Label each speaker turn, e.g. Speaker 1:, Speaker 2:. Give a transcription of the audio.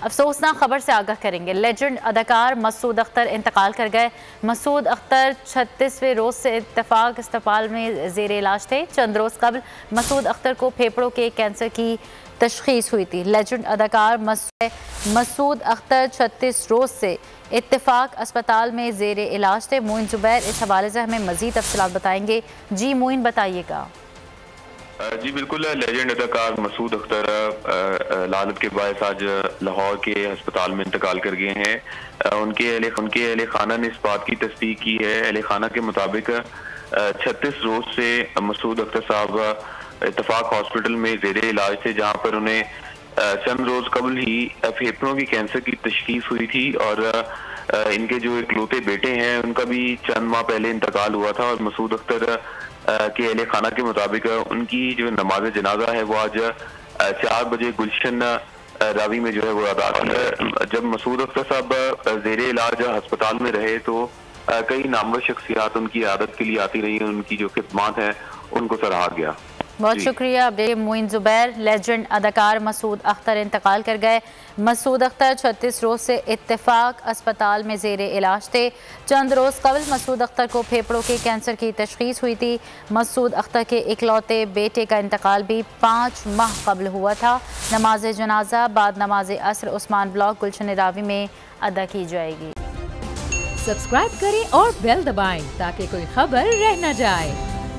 Speaker 1: अफसोसनाक खबर से आगाह करेंगे। लेजेंड अदाकार मसूद अख्तर इंतकाल कर गए। मसूद अख्तर 36वें रोज से इत्तेफाक अस्पताल में जेर इलाज थे। चंद रोज कबल मसूद अख्तर को फेफड़ों के कैंसर की तशखीस हुई थी। लेजेंड अदाकार मसूद अख्तर 36 रोज से इत्तेफाक अस्पताल में जेर इलाज थे। मोइन जुबैर इस हवाले से हमें मजीद तफसीलात बताएंगे। जी मोइन, बताइएगा।
Speaker 2: जी बिल्कुल, लेजेंड अदाकार मसूद अख्तर लालत के बायस आज लाहौर के अस्पताल में इंतकाल कर गए हैं। उनके अहले खाना ने इस बात की तस्दीक की है। अहले खाना के मुताबिक 36 रोज से मसूद अख्तर साहब इत्तेफाक हॉस्पिटल में जेर इलाज थे, जहां पर उन्हें चंद रोज कबल ही फेफड़ों की कैंसर की तशखीस हुई थी और इनके जो इकलौते बेटे हैं उनका भी चंद माह पहले इंतकाल हुआ था। और मसूद अख्तर के अहले खाना के मुताबिक उनकी जो नमाज जनाजा है वो आज 4 बजे गुलशन रावी में जो है वो अदा की। जब मसूद अख्तर साहब जेर इलाज अस्पताल में रहे तो कई नामवर शख्सियात उनकी आदत के लिए आती रही। उनकी जो खिदमात है उनको सराहा गया।
Speaker 1: बहुत शुक्रिया मोइन जुबैर। लेजेंड अदाकार मसूद अख्तर इंतकाल कर गए। मसूद अख्तर 36 रोज से इत्तेफाक अस्पताल में जेर इलाज थे। चंद रोज कबल मसूद अख्तर को फेफड़ों के कैंसर की तशखीस हुई थी। मसूद अख्तर के इकलौते बेटे का इंतकाल भी 5 माह कबल हुआ था। नमाज जनाजा बाद नमाज असर उस्मान ब्लॉक गुलशन रावी में अदा की जाएगी।
Speaker 3: सब्सक्राइब करें और बेल दबाएं ताकि कोई खबर रह न जाए।